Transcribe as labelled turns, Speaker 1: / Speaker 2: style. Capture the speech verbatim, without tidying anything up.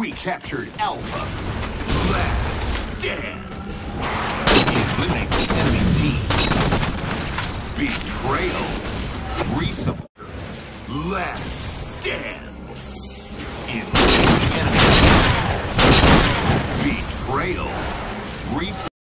Speaker 1: We captured Alpha. Last stand. Eliminate the enemy team. Betrayal. Resupport. Last stand.